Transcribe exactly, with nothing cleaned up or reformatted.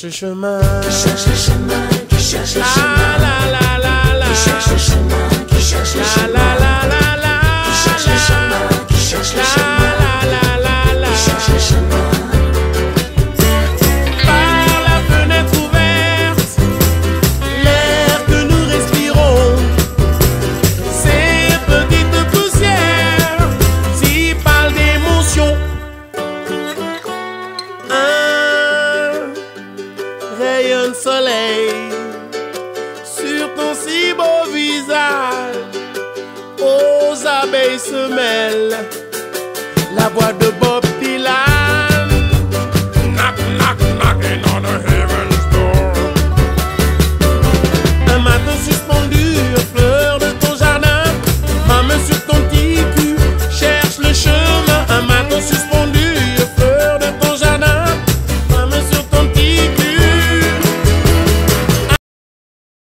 cherche le chemin, qui cherche le chemin, qui cherche le chemin, la la la la, qui cherche le chemin, qui cherche le chemin, la la la la, qui cherche le chemin, qui cherche le chemin, la la la la, qui cherche le chemin. Par la fenêtre ouverte, l'air que nous respirons, ces petites poussières, s'y parlent d'émotion. Un rayon de soleil sur ton si beau visage, aux abeilles se mêle la voix de Bob Dylan. Knock, knock, knocking on the head.